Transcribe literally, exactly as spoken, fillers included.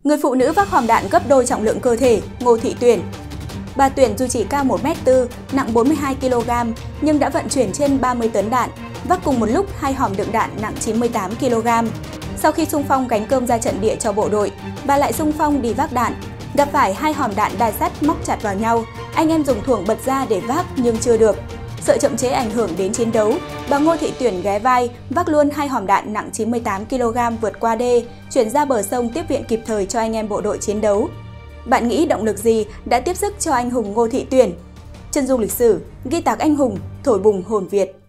Người phụ nữ vác hòm đạn gấp đôi trọng lượng cơ thể, Ngô Thị Tuyển. Bà Tuyển dù chỉ cao một mét tư, nặng bốn mươi hai ki lô gam nhưng đã vận chuyển trên ba mươi tấn đạn, vác cùng một lúc hai hòm đựng đạn nặng chín mươi tám ki lô gam. Sau khi xung phong gánh cơm ra trận địa cho bộ đội, bà lại xung phong đi vác đạn. Gặp phải hai hòm đạn đai sắt móc chặt vào nhau, anh em dùng thuổng bật ra để vác nhưng chưa được. Sợ chậm chế ảnh hưởng đến chiến đấu, bà Ngô Thị Tuyển ghé vai, vác luôn hai hòm đạn nặng chín mươi tám ki lô gam vượt qua đê, chuyển ra bờ sông tiếp viện kịp thời cho anh em bộ đội chiến đấu. Bạn nghĩ động lực gì đã tiếp sức cho anh hùng Ngô Thị Tuyển? Chân dung lịch sử, ghi tạc anh hùng, thổi bùng hồn Việt.